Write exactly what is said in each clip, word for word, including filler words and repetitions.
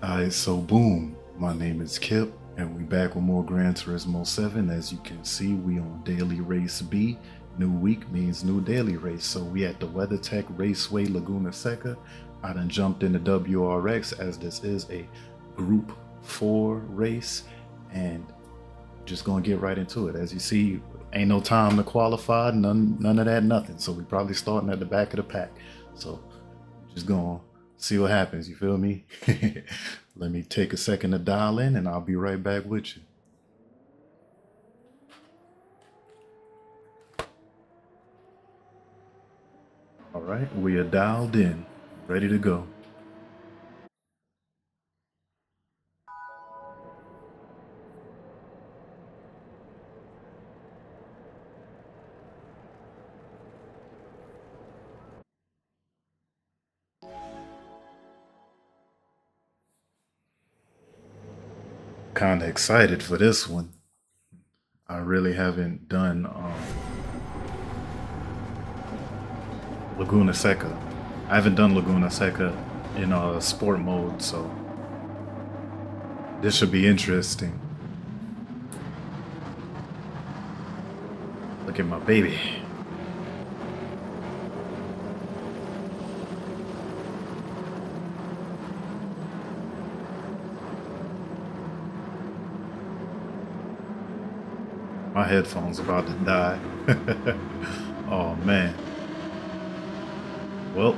Alright, so boom, my name is Kip, and we back with more Gran Turismo seven. As you can see, we on Daily Race B. New week means new daily race, so we at the WeatherTech Raceway Laguna Seca. I done jumped into W R X as this is a Group four race, and just gonna get right into it. As you see, ain't no time to qualify, none, none of that, nothing. So we probably starting at the back of the pack. So just gonna see what happens, you feel me? Let me take a second to dial in and I'll be right back with you. All right, we are dialed in, ready to go. Kind of excited for this one. I really haven't done um, Laguna Seca. I haven't done Laguna Seca in uh, sport mode, so this should be interesting. Look at my baby. My headphone's about to die. Oh man. Well.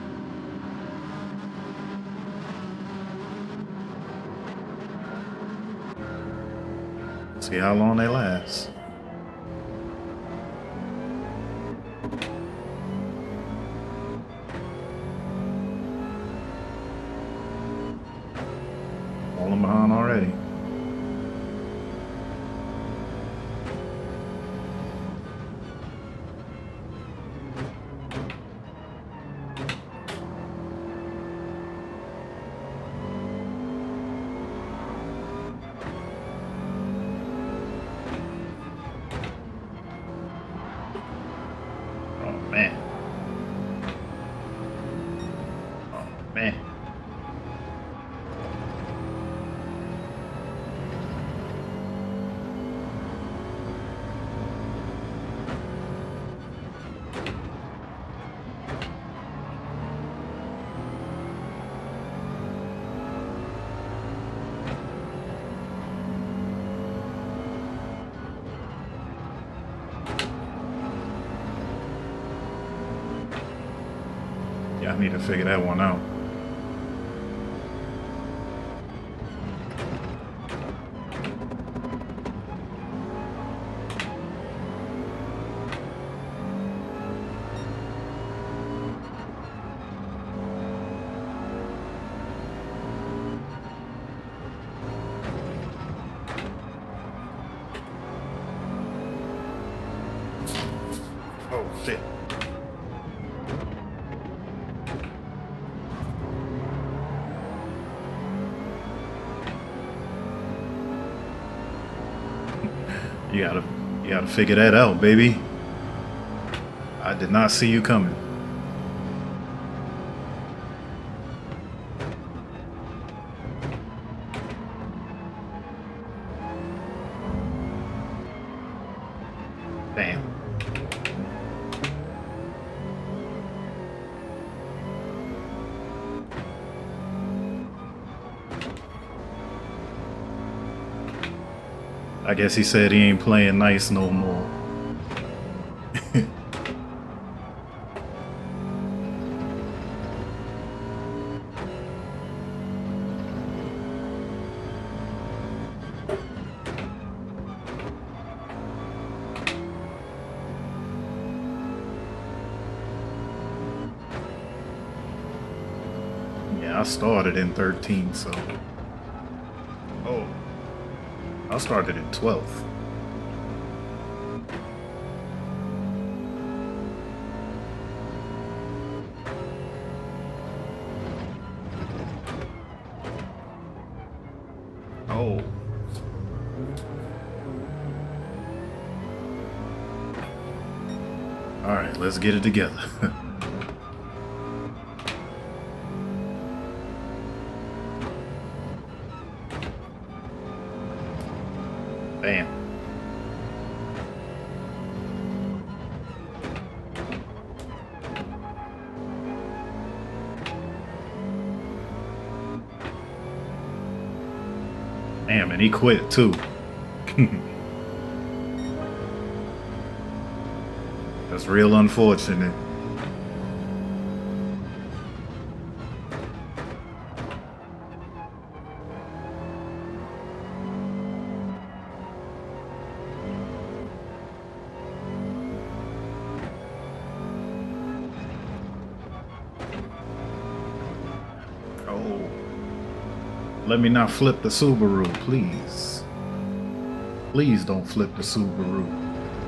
See how long they last. Falling behind already. Man. Yeah, I need to figure that one out. Oh shit. You gotta, you gotta figure that out, baby. I did not see you coming. Damn. I guess he said he ain't playing nice no more. Yeah, I started in thirteen, so. Oh. I started in twelfth. Oh. All right, let's get it together. And he quit too. That's real unfortunate. Oh. Let me not flip the Subaru, please. Please don't flip the Subaru.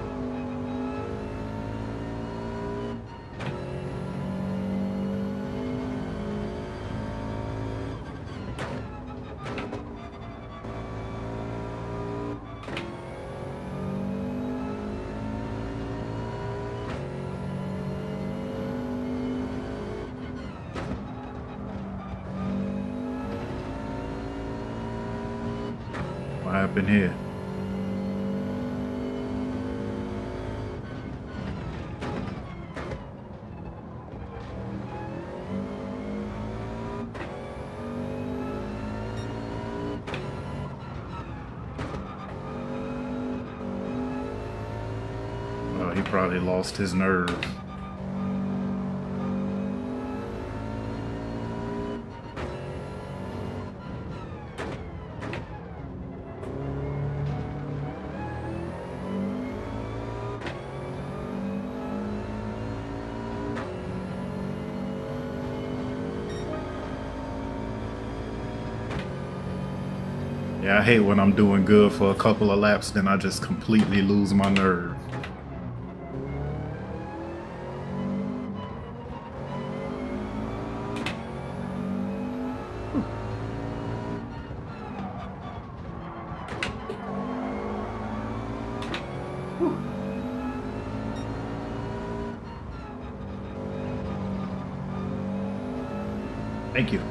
What happened here? Oh, he probably lost his nerve. Yeah, I hate when I'm doing good for a couple of laps, then I just completely lose my nerve. Thank you.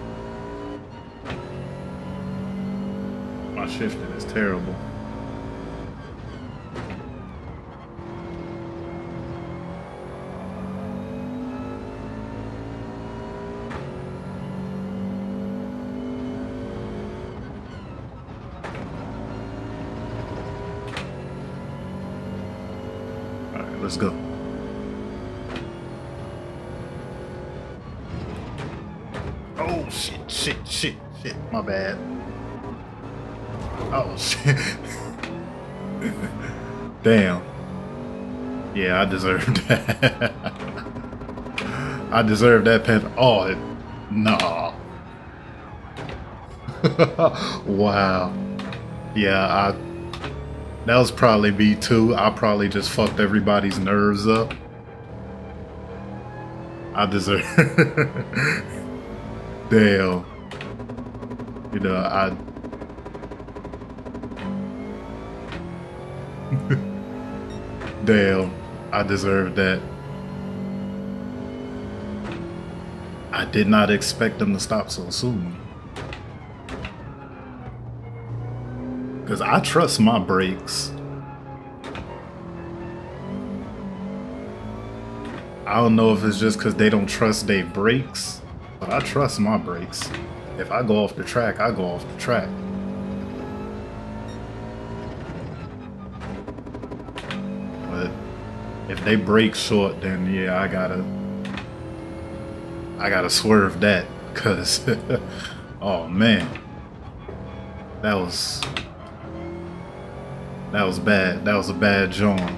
My shifting is terrible. All right, let's go. Oh, shit, shit, shit, shit. My bad. Oh, shit. Damn. Yeah, I deserved that. I deserve that pen. Oh, it, nah. Wow. Yeah, I. That was probably me too. I probably just fucked everybody's nerves up. I deserve. Damn. You know, I. Damn, I deserve that. I did not expect them to stop so soon. Because I trust my brakes. I don't know if it's just because they don't trust their brakes, but I trust my brakes. If I go off the track, I go off the track. But if they brake short, then yeah, I gotta I gotta swerve that, cause oh man, that was that was bad. That was a bad joint.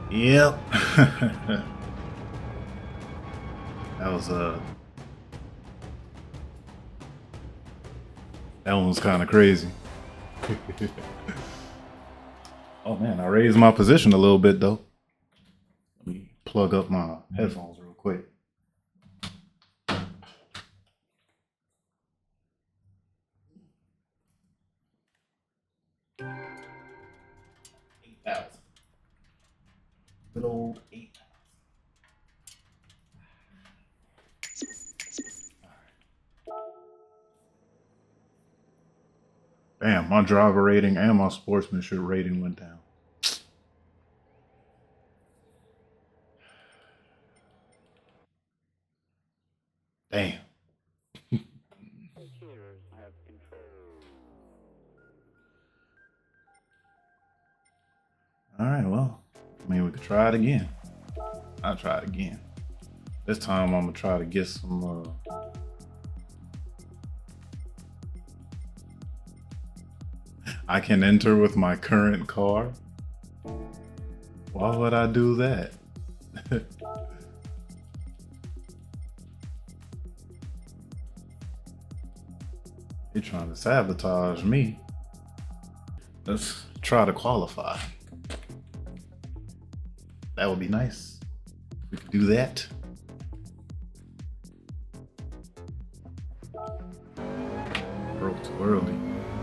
Yep. That was uh that one was kind of crazy. Oh man, I raised my position a little bit though. Let me plug up my headphones real quick. Eight thousand. Good old eight. Damn, my driver rating and my sportsmanship rating went down. Damn. All right, well, I mean, we could try it again. I'll try it again. This time I'm gonna try to get some, uh, I can enter with my current car. Why would I do that? You're trying to sabotage me. Let's try to qualify. That would be nice. We could do that. Broke too early.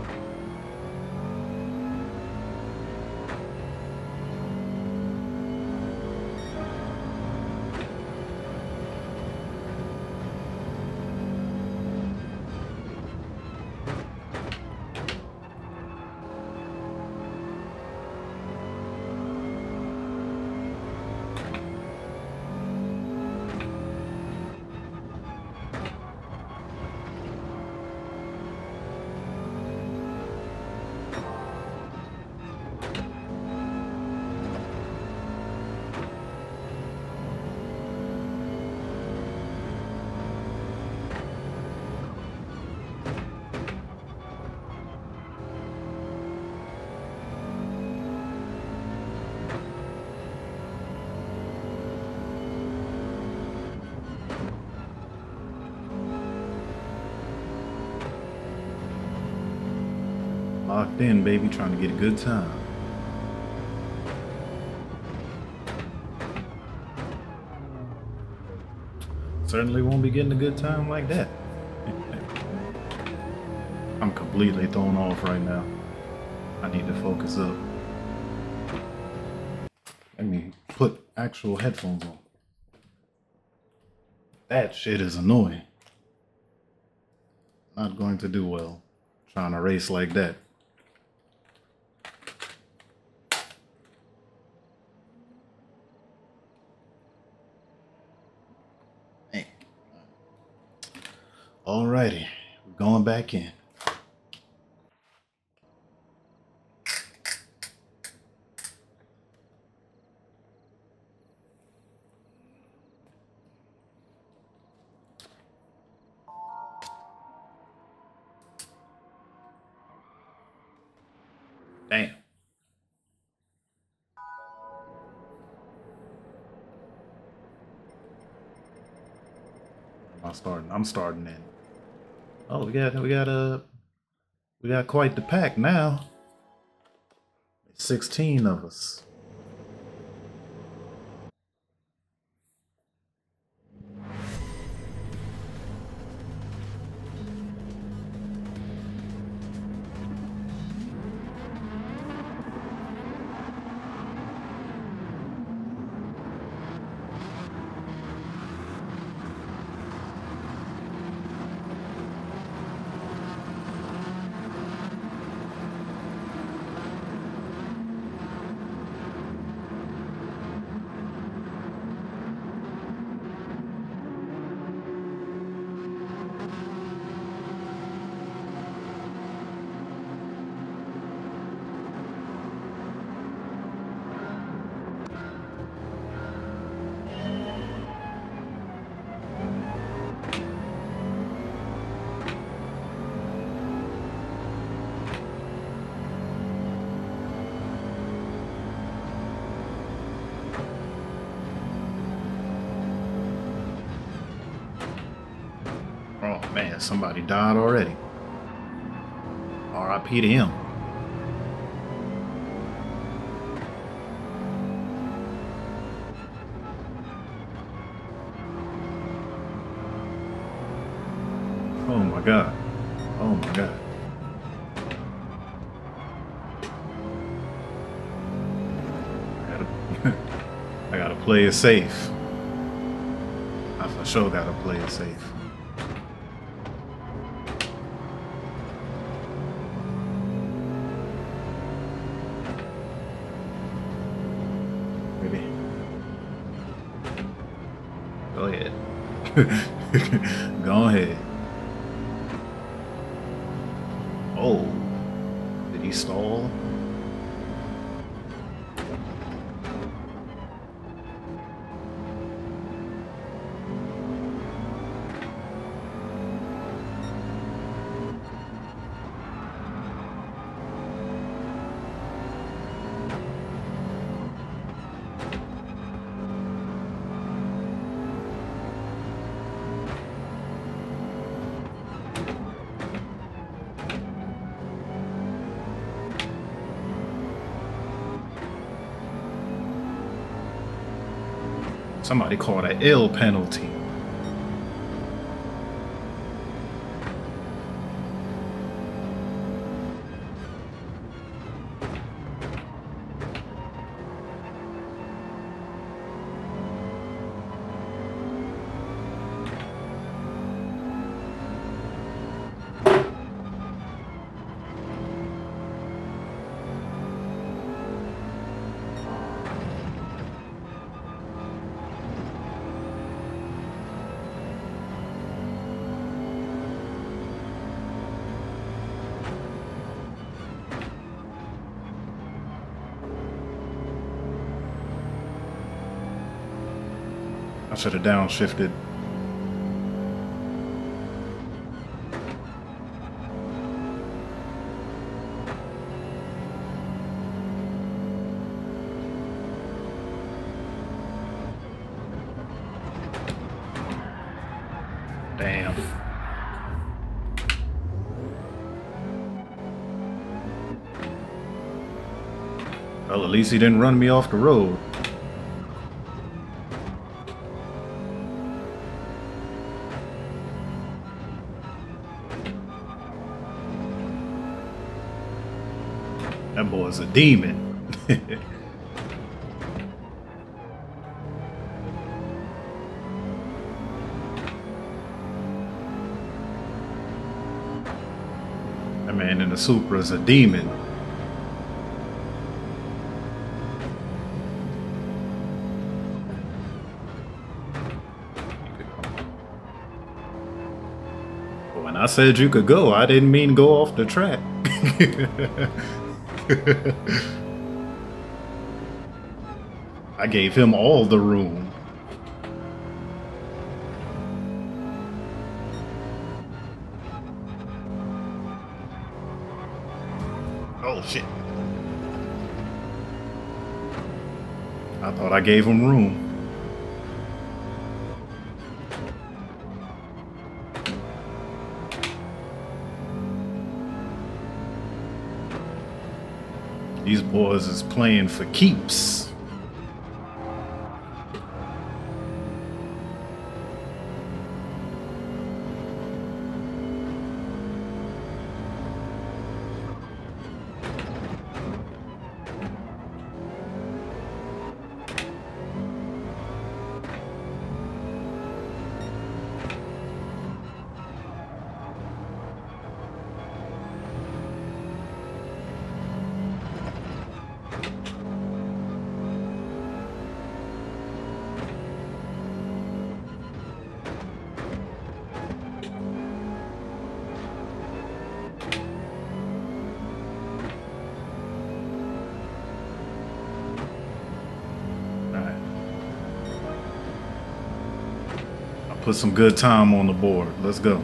Locked in, baby, trying to get a good time. Certainly won't be getting a good time like that. I'm completely thrown off right now. I need to focus up. Let me put actual headphones on. That shit is annoying. Not going to do well trying to race like that. Alrighty, we're going back in. Damn. I'm starting. I'm starting in. Oh, we got we got a we got quite the pack now. Sixteen of us. Man, somebody died already. R I P to him. Oh my god. Oh my god. I gotta, I gotta play it safe. I for sure gotta play it safe. Maybe. Go ahead. Go ahead. Oh, did he stall? Somebody called an L penalty. I should have downshifted. Damn. Well, at least he didn't run me off the road. That boy's a demon. That man in the Supra is a demon. But when I said you could go, I didn't mean go off the track. I gave him all the room. Oh shit. I thought I gave him room. These boys is playing for keeps. Put some good time on the board. Let's go.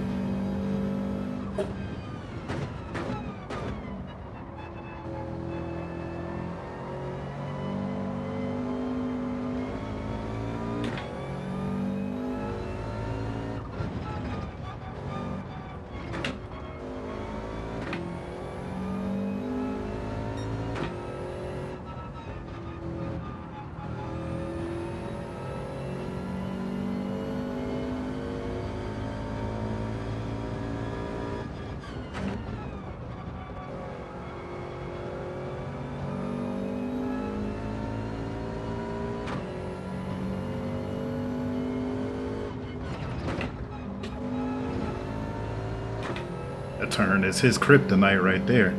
A turn is his kryptonite right there.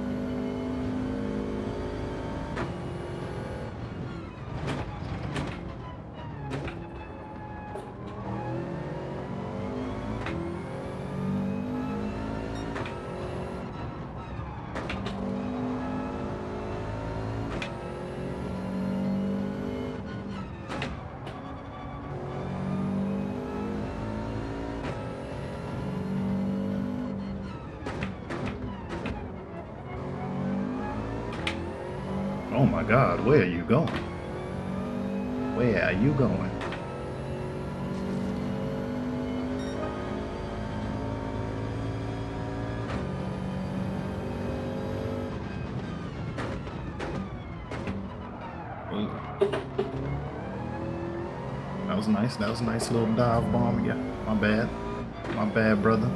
Oh my God, where are you going? Where are you going? Ooh. That was nice. That was a nice little dive bomb. Yeah, my bad. My bad, brother.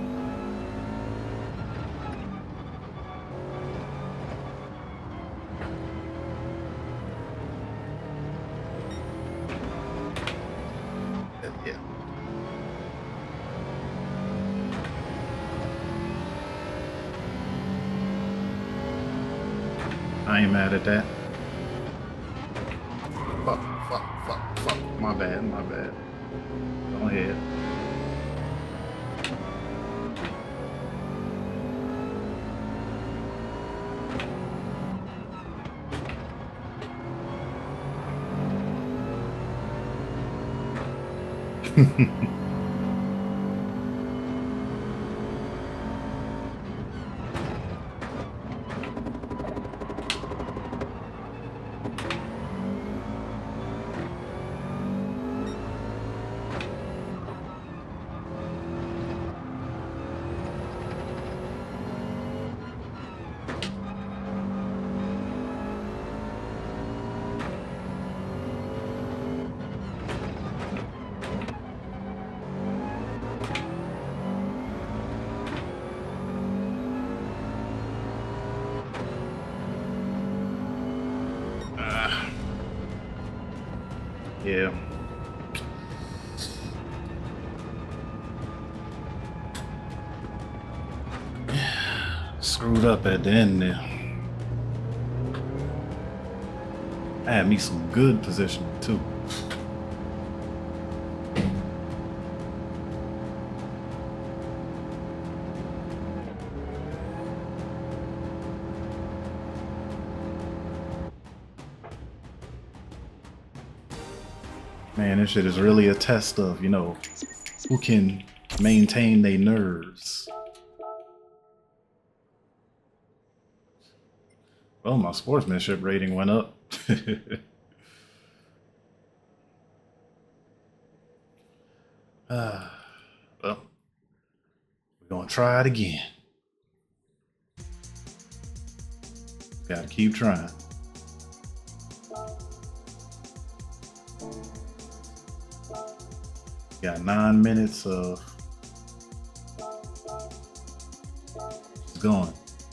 Yeah. I ain't mad at that. Fuck, fuck, fuck, fuck. My bad, my bad. Go ahead. Yeah. Screwed up at the end there. I had me some good positioning too. Man, this shit is really a test of, you know, who can maintain their nerves. Well, my sportsmanship rating went up. uh, well, we're gonna try it again. Gotta keep trying. Got nine minutes of it's going.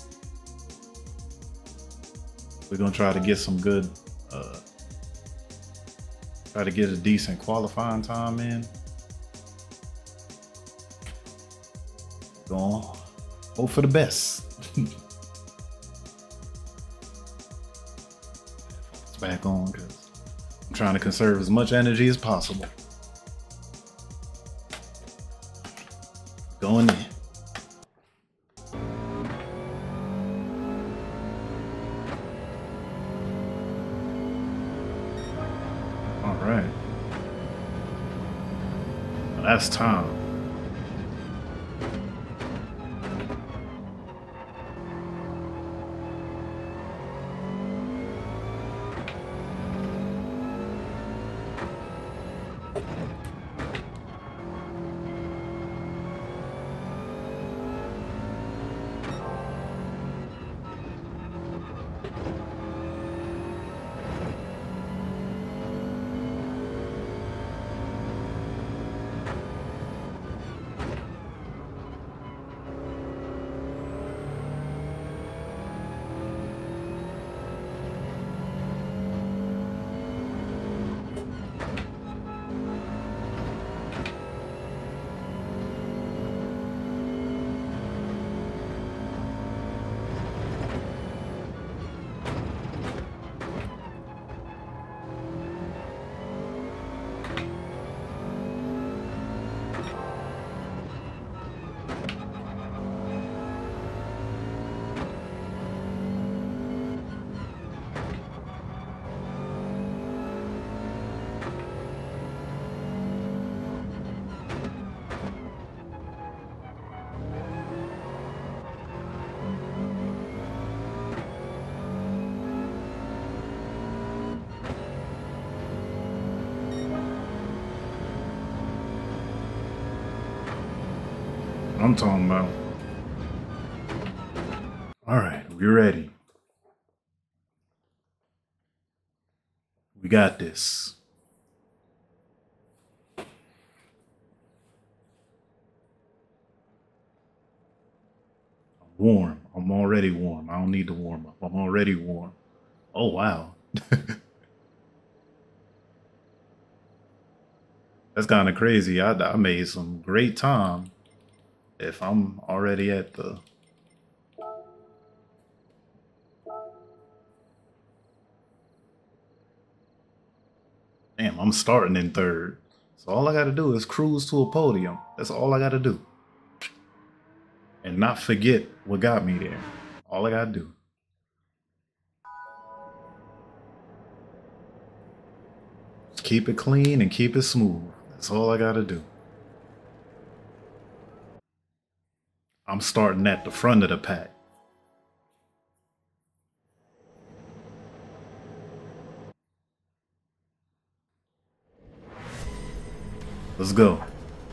We're gonna try to get some good, uh, try to get a decent qualifying time in. Going hope for the best. It's back on because I'm trying to conserve as much energy as possible. Going in. All right. Well, that's time. what I'm talking about. All right, we're ready. We got this. I'm warm. I'm already warm. I don't need to warm up. I'm already warm. Oh, wow. That's kind of crazy. I, I made some great time if I'm already at the... Damn, I'm starting in third. So all I got to do is cruise to a podium. That's all I got to do. And not forget what got me there. All I got to do. Just keep it clean and keep it smooth. That's all I got to do. I'm starting at the front of the pack. Let's go.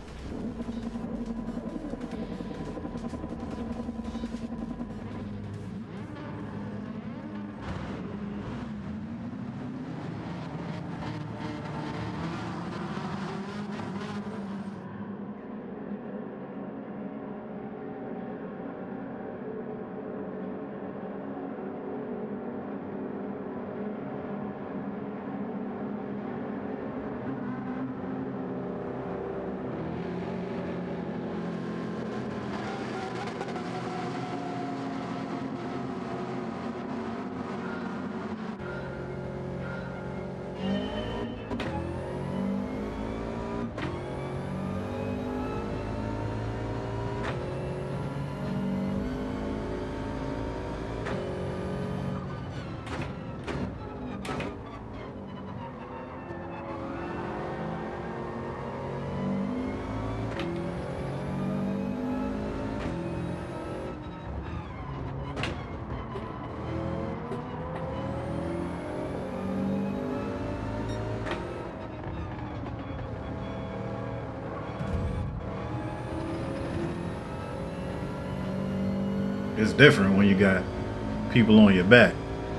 It's different when you got people on your back.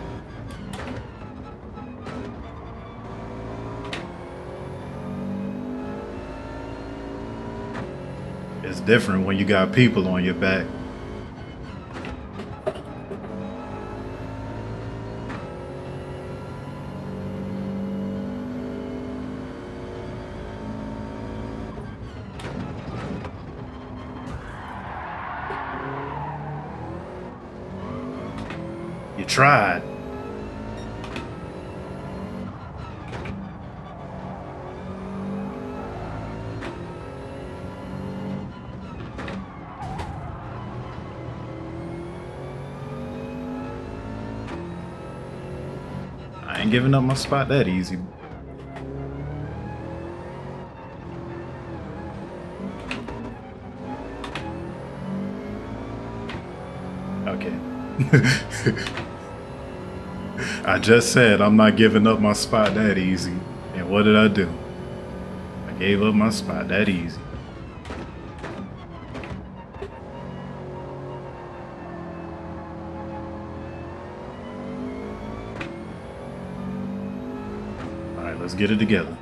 It's different when you got people on your back. You tried. I ain't giving up my spot that easy. Okay. I just said I'm not giving up my spot that easy. And what did I do? I gave up my spot that easy. All right, let's get it together.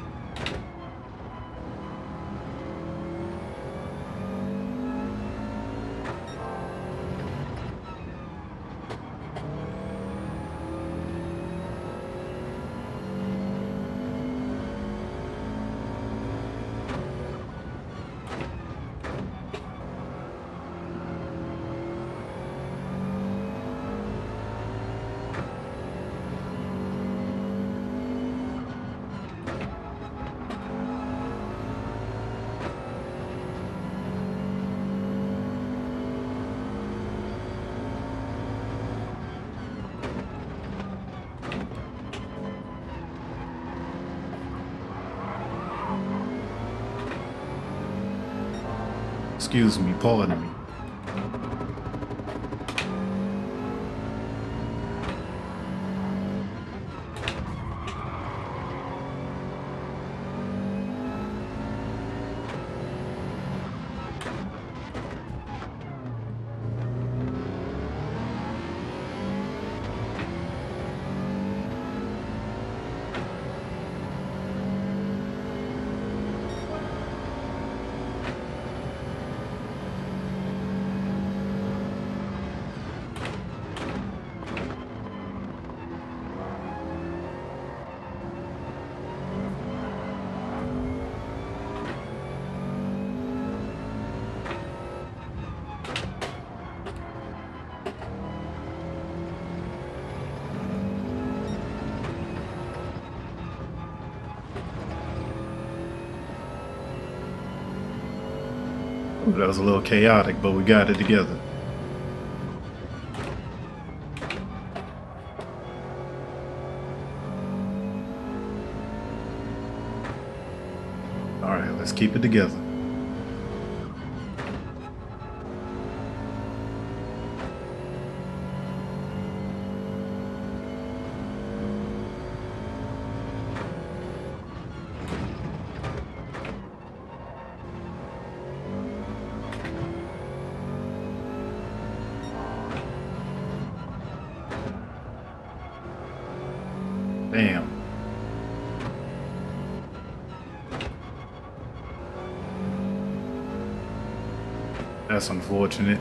Excuse me, pardon me. That was a little chaotic, but we got it together. All right, let's keep it together. Damn. That's unfortunate.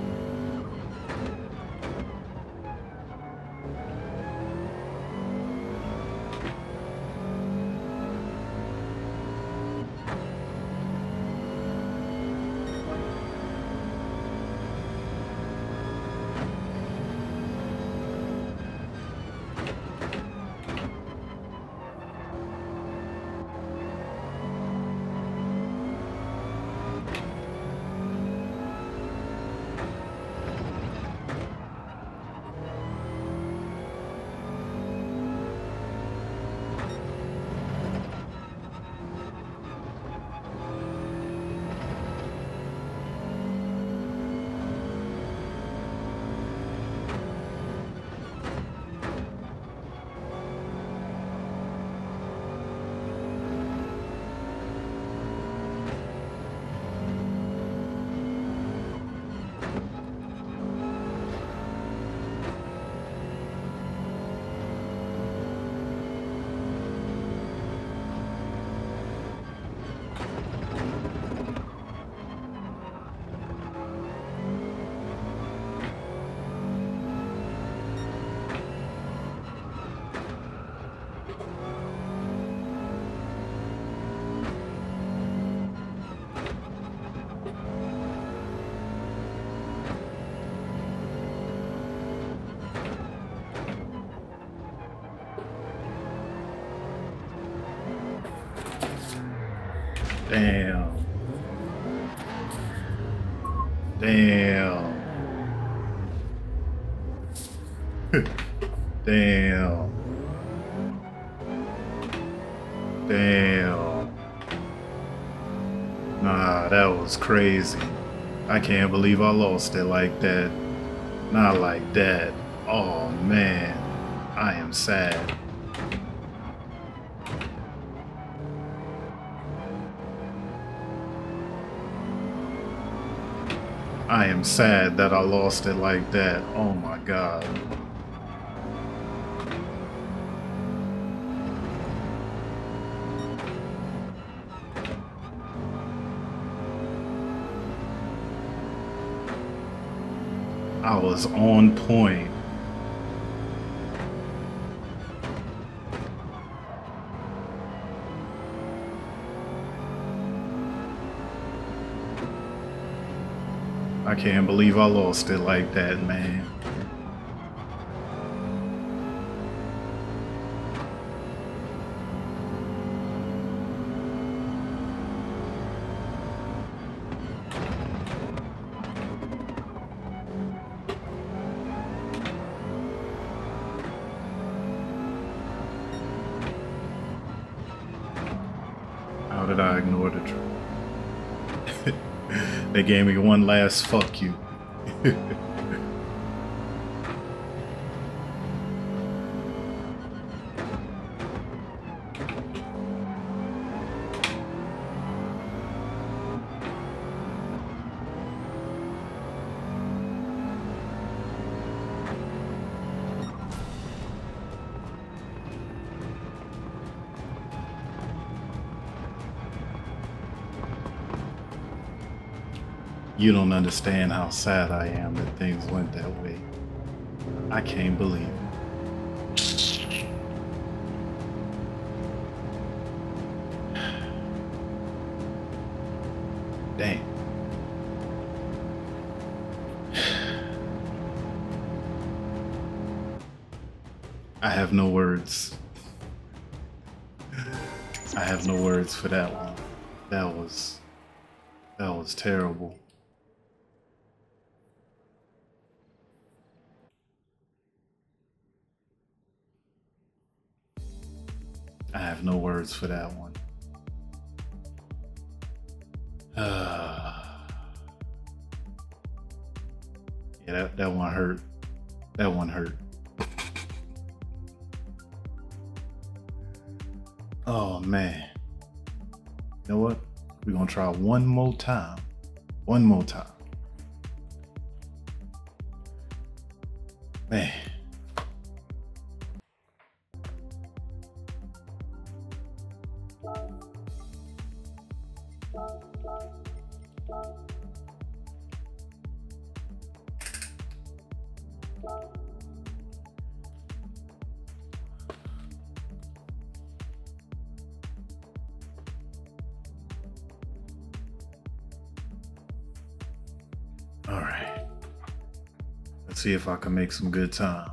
Damn. Damn. Damn. Damn. Nah, that was crazy. I can't believe I lost it like that. Not like that. Oh man, I am sad. I am sad that I lost it like that. Oh my God. I was on point. I can't believe I lost it like that, man. How did I ignore the truth? They gave me one last fuck you. You don't understand how sad I am that things went that way. I can't believe it. Damn. I have no words. I have no words for that one. That was... That was was terrible. I have no words for that one. Uh, yeah, that, that one hurt. That one hurt. Oh, man. You know what? We're going to try one more time. One more time. Man. All right. Let's see if I can make some good time.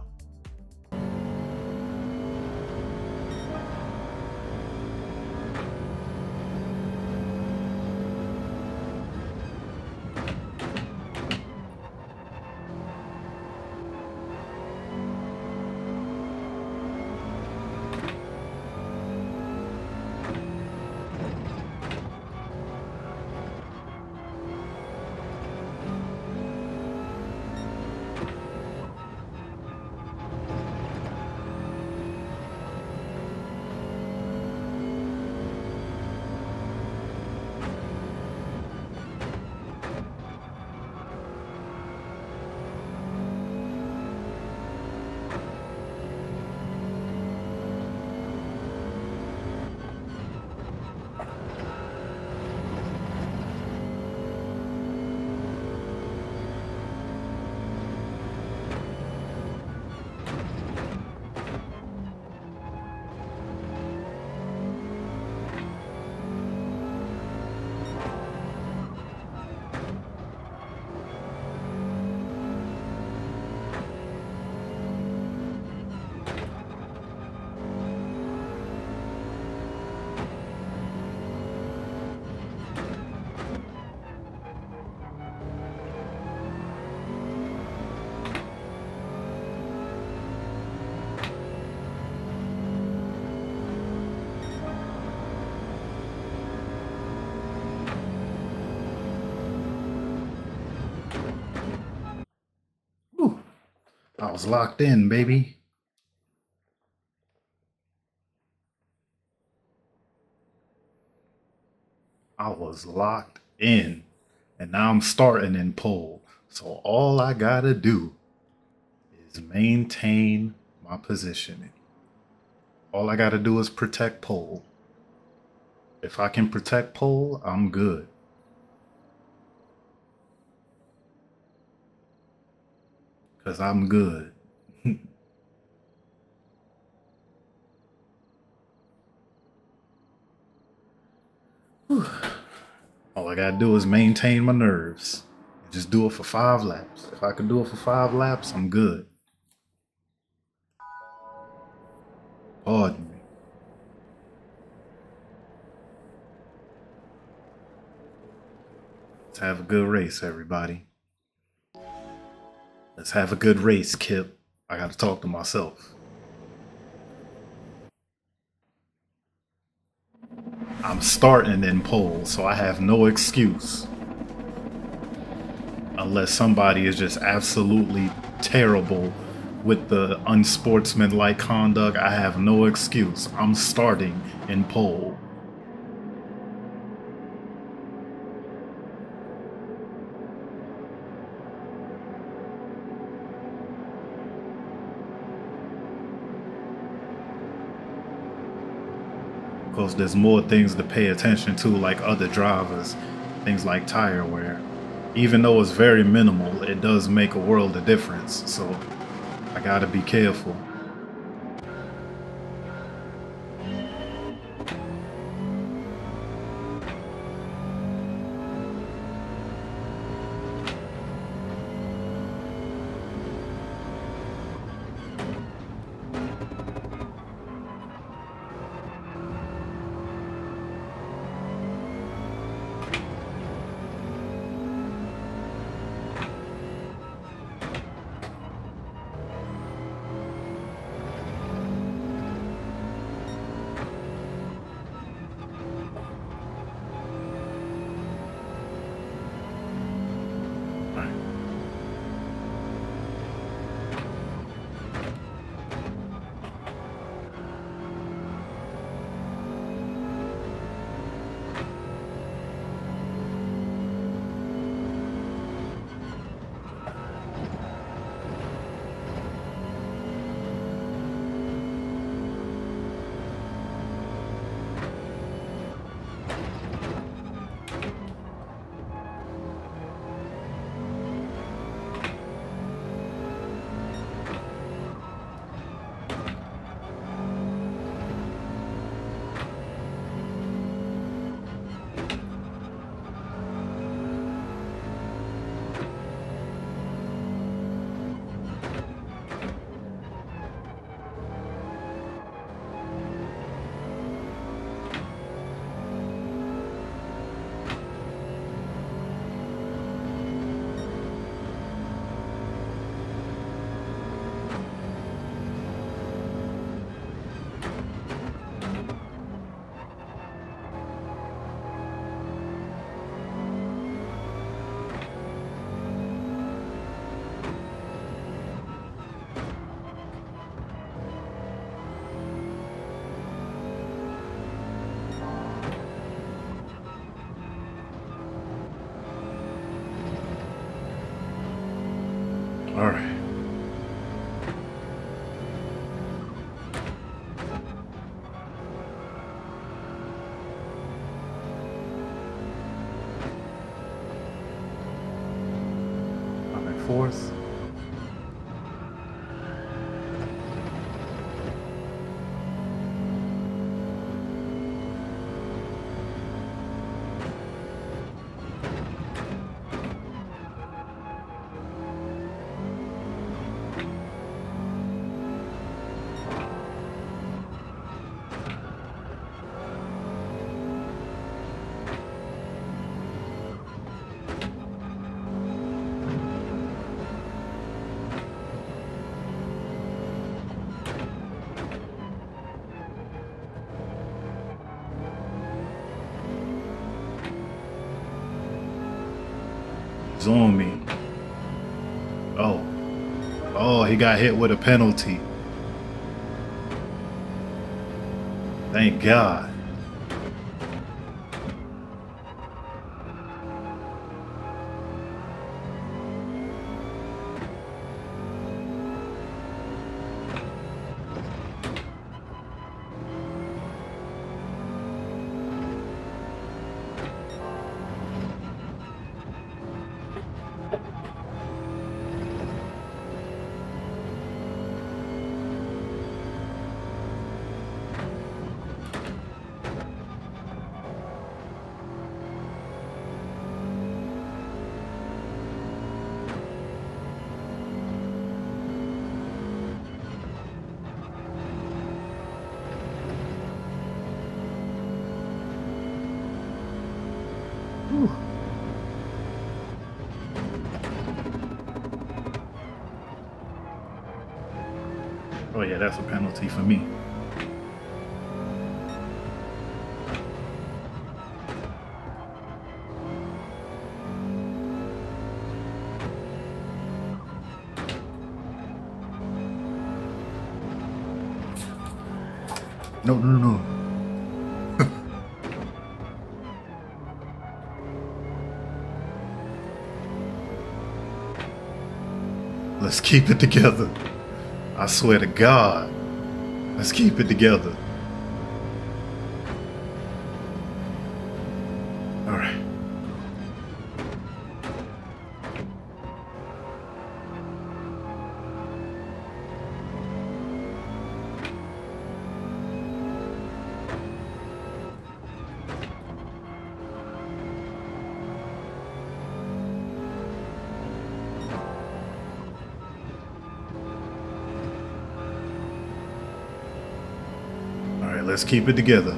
I was locked in, baby. I was locked in. And now I'm starting in pole. So all I gotta do is maintain my positioning. All I gotta do is protect pole. If I can protect pole, I'm good. Because I'm good. All I gotta do is maintain my nerves. Just do it for five laps. If I can do it for five laps, I'm good. Pardon me. Let's have a good race, everybody. Let's have a good race, Kip. I gotta talk to myself. I'm starting in pole, so I have no excuse. Unless somebody is just absolutely terrible with the unsportsmanlike conduct, I have no excuse. I'm starting in pole. Of course, there's more things to pay attention to, like other drivers, things like tire wear. Even though it's very minimal, it does make a world of difference, so I gotta be careful. All right. I'm in fourth. He's on me. Oh. Oh, he got hit with a penalty. Thank God. Whew. Oh yeah, that's a penalty for me. No, no, no. Let's keep it together. I swear to God. Let's keep it together. All right. Let's keep it together.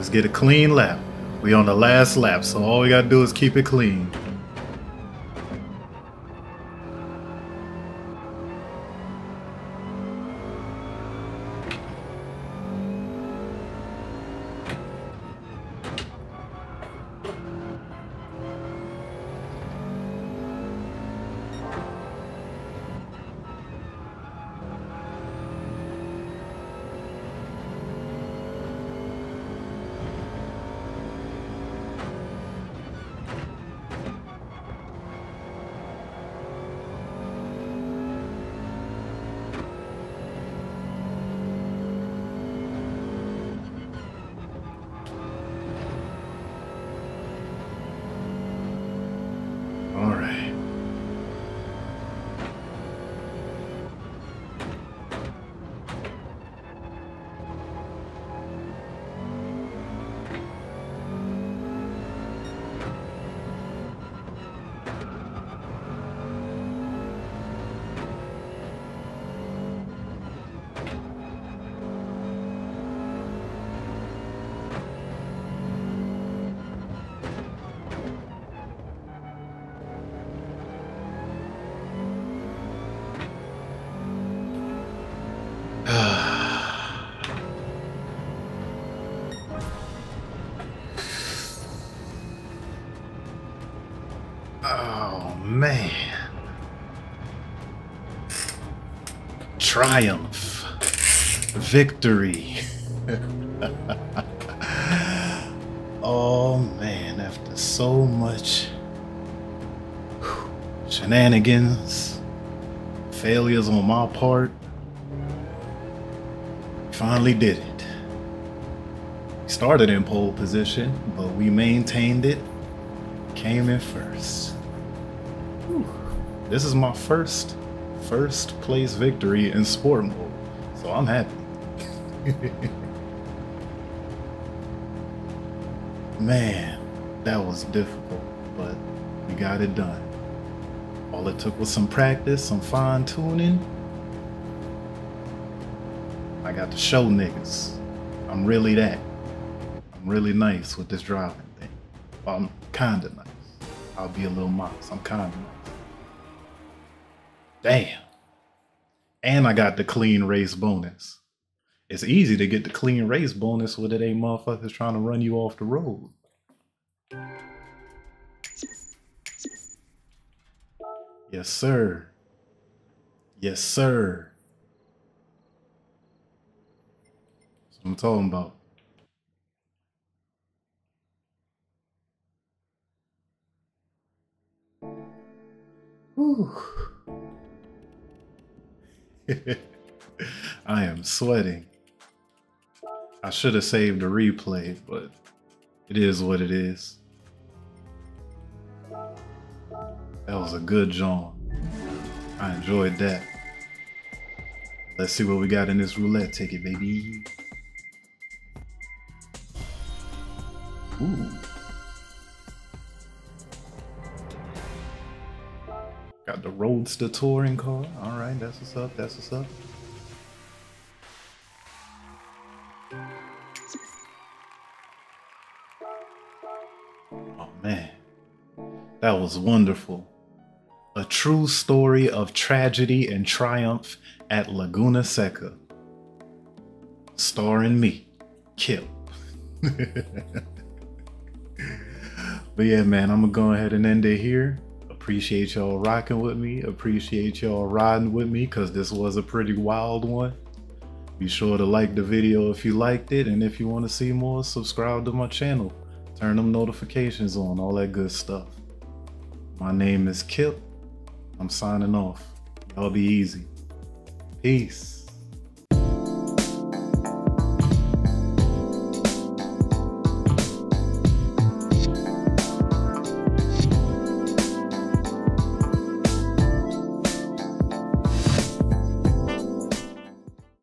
Let's get a clean lap. We on the last lap, so all we gotta do is keep it clean. Oh man. Triumph. Victory. Oh man, after so much shenanigans, failures on my part, finally did it. We started in pole position, but we maintained it, came in first. Whew. This is my first first place victory in sport mode, so I'm happy. Man, that was difficult, but we got it done. All it took was some practice, some fine tuning. I got to show niggas I'm really that. I'm really nice with this driving thing. Well, I'm kinda nice. I'll be a little modest. I'm kinda nice. Damn. And I got the clean race bonus. It's easy to get the clean race bonus when it ain't motherfuckers trying to run you off the road. Yes, sir. Yes, sir. That's what I'm talking about. Whew. I am sweating. I should have saved a replay, but it is what it is. That was a good jaunt. I enjoyed that. Let's see what we got in this roulette ticket, baby. Ooh. Got the Roadster touring car. All right, that's what's up. That's what's up. Oh man, that was wonderful. A true story of tragedy and triumph at Laguna Seca. Starring me, Kip. But yeah, man, I'm gonna go ahead and end it here. Appreciate y'all rocking with me. Appreciate y'all riding with me, because this was a pretty wild one. Be sure to like the video if you liked it, and if you want to see more, subscribe to my channel. Turn them notifications on, all that good stuff. My name is Kip. I'm signing off. Y'all be easy. Peace.